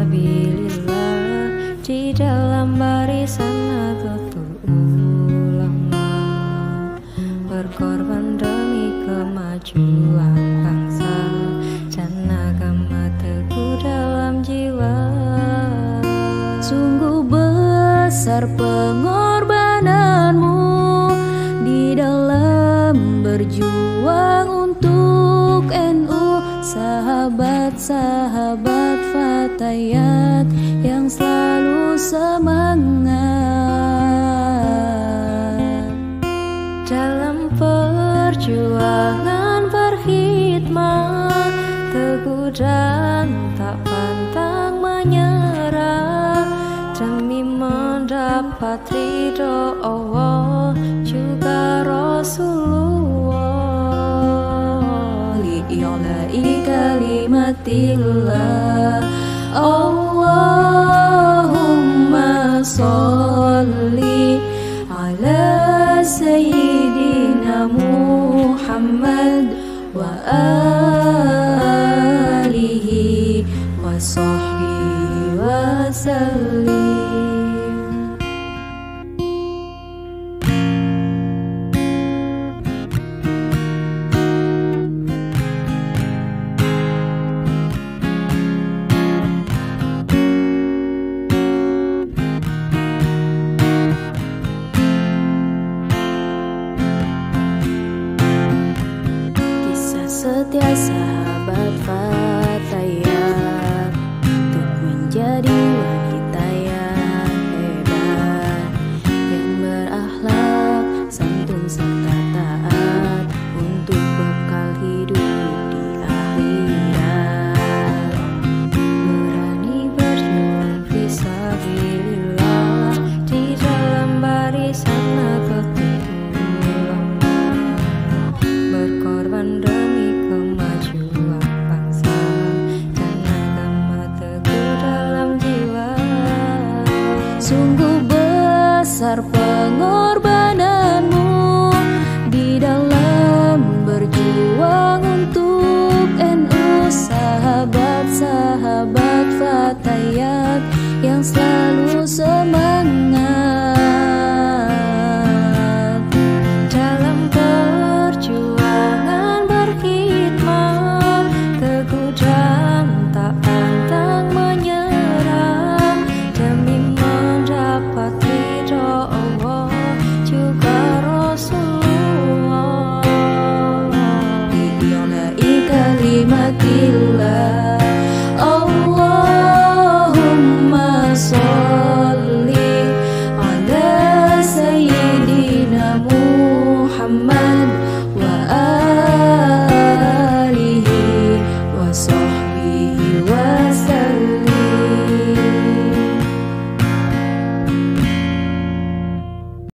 fisabilillah di dalam barisan Nahdlatul Ulama, berkorban demi kemajuan bangsa dan agama teguh dalam jiwa. Sungguh besar pengorbananmu di dalam berjuang untuk NU, sahabat-sahabat Fatayat yang selalu semangat dalam perjuangan berkhidmat, teguh dan tak pantang menyerah demi mendapat ridho Allah juga Rasulullah. Li'ilai kalimatillah, Allahumma sholli ala sayyidina Muhammad wa alihi wa sahbihi wa sallim. Setia sahabat Fatayat untuk menjadi wanita yang hebat, yang berakhlak, santun serta taat untuk bekal hidup di akhirat. Berani berjuang fisabilillah di dalam barisan Nahdlatul Ulama, berkorban demi kemajuan bangsa dan agama teguh dalam jiwa. Sungguh besar pengorbananmu di dalam berjuang untuk NU, sahabat-sahabat Fatayat yang selalu semangat dalam perjuangan berkhidmat, teguh dan tak pantang menyerah demi mendapat ridho Allah juga Rasulullah. Li'ilai kalimatillah,